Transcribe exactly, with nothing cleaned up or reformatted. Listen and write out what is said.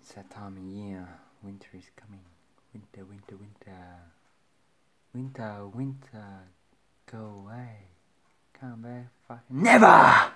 It's that time of year. Winter is coming. Winter, winter, winter. Winter, winter. Go away. Come back. Fucking never!